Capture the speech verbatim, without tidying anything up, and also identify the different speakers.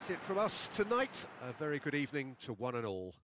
Speaker 1: That's it from us tonight. A very good evening to one and all.